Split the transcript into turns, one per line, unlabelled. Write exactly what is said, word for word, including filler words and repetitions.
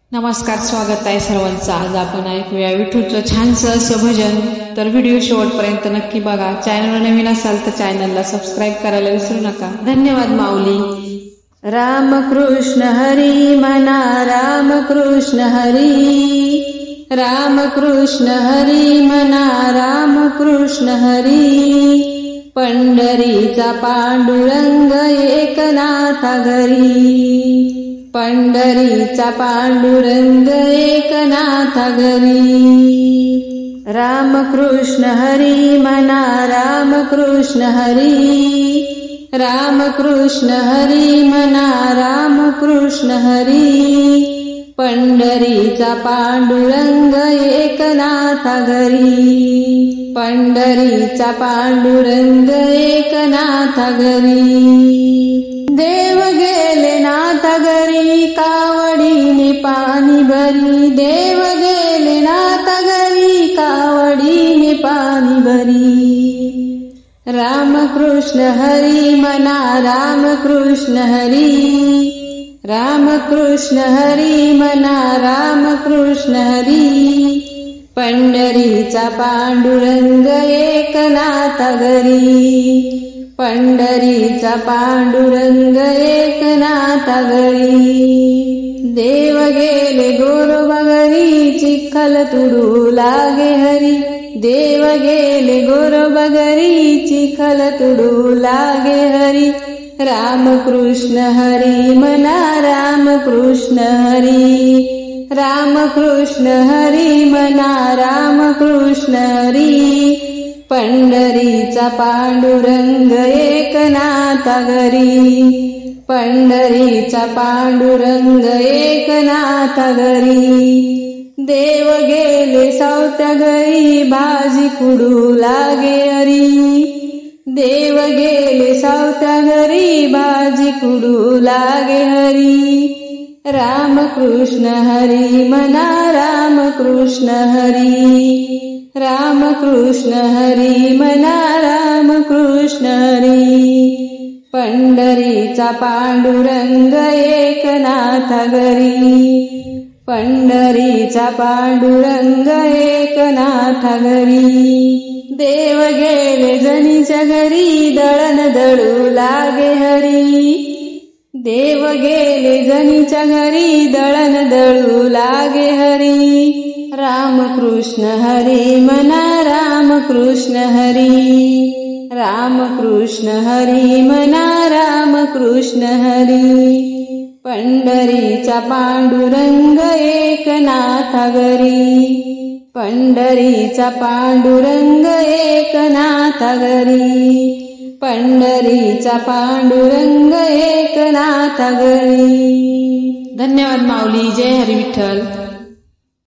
नमस्कार, स्वागत आहे सर्वांचं। आज आपण ऐकूया विठूचं छानसं असं भजन। तर व्हिडिओ शेवटपर्यंत नक्की बघा। चॅनलवर नवीन असाल तर चॅनलला सबस्क्राइब करायला विसरू नका। धन्यवाद माऊली।
राम कृष्ण हरी म्हणा, राम कृष्ण हरी, राम कृष्ण हरी म्हणा, राम कृष्ण हरी। पंढरीचा पांडुरंग एकनाथा घरी, पंढरीचा पांडुरंग एकनाथा घरी। राम कृष्ण हरी म्हणा, राम कृष्ण हरी, राम कृष्ण हरी म्हणा, राम कृष्ण हरी। पंढरीचा पांडुरंग एकनाथा घरी, पंढरीचा पांडुरंग एकनाथा घरी। देव गेले नाथा घरी, कावडीने पाणी भरी, देव गेले नाथा घरी, कावडीने पाणी भरी। राम कृष्ण हरी म्हणा, राम कृष्ण हरी, राम कृष्ण हरी म्हणा, राम कृष्ण हरी। पंढरीचा पांडुरंग एकनाथा घरी, पंढरीचा पांडुरंग एकनाथा घरी। देव गेले गोरोबा घरी, चिखल तुडू लागे हरी, देव गेले गोरोबा घरी, चिखल तुडू लागे हरी। राम कृष्ण हरी म्हणा, राम कृष्ण हरी, राम कृष्ण हरी म्हणा, राम कृष्ण हरी। पंढरीचा पांडुरंग एकनाथा घरी, पंढरीचा पांडुरंग एकनाथा घरी। देव गेले सावत्या घरी, भाजी कुडू लागे हरी, देव गेले सावत्या घरी, भाजी कुडू लागे हरी। राम कृष्ण हरी म्हणा, राम कृष्ण हरी, राम कृष्ण हरी म्हणा, राम कृष्ण हरी। पंढरीचा पांडुरंग एकनाथा घरी, पंढरीचा पांडुरंग एकनाथा घरी। देव गेले जनीच्या घरी, दळण दळू लागे हरी, देव गेले जनीच्या घरी, दळण दळू लागे हरी। राम कृष्ण हरी म्हणा, राम कृष्ण हरी, राम कृष्ण हरी म्हणा, राम कृष्ण हरी। पंढरीचा पांडुरंग एकनाथा घरी, पंढरीचा पांडुरंग एकनाथा घरी। पंढरीचा पांडुरंग एकनाथा घरी।
धन्यवाद माऊली। जय हरी विठ्ठल।